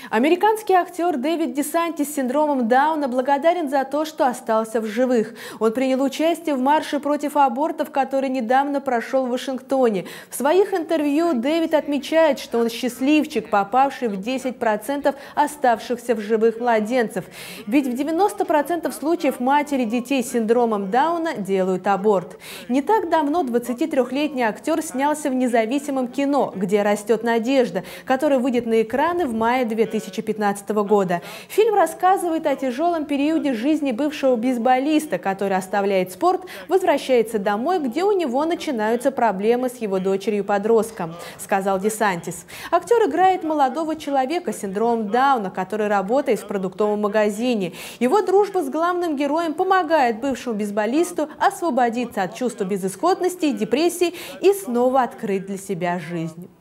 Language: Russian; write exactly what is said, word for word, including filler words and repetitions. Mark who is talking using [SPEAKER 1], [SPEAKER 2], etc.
[SPEAKER 1] Американский актер Дэвид Десантис с синдромом Дауна благодарен за то, что остался в живых. Он принял участие в марше против абортов, который недавно прошел в Вашингтоне. В своих интервью Дэвид отмечает, что он счастливчик, попавший в десять процентов оставшихся в живых младенцев. Ведь в девяноста процентах случаев матери детей с синдромом Дауна делают аборт. Не так давно двадцатитрёхлетний актер снялся в независимом кино «Где растет надежда», которое выйдет на экраны в мае две тысячи пятнадцатого года. Фильм рассказывает о тяжелом периоде жизни бывшего бейсболиста, который оставляет спорт, возвращается домой, где у него начинаются проблемы с его дочерью-подростком, сказал Десантис. Актер играет молодого человека с синдромом Дауна, который работает в продуктовом магазине. Его дружба с главным героем помогает бывшему бейсболисту освободиться от чувства безысходности и депрессии и снова открыть для себя жизнь.